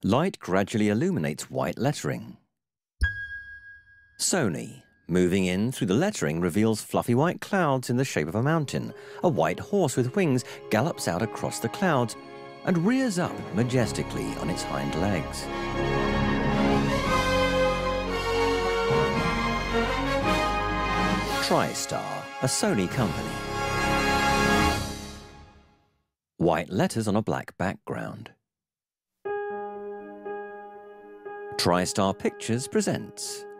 Light gradually illuminates white lettering. Sony. Moving in through the lettering reveals fluffy white clouds in the shape of a mountain. A white horse with wings gallops out across the clouds and rears up majestically on its hind legs. Tristar, a Sony company. White letters on a black background. Tristar Pictures presents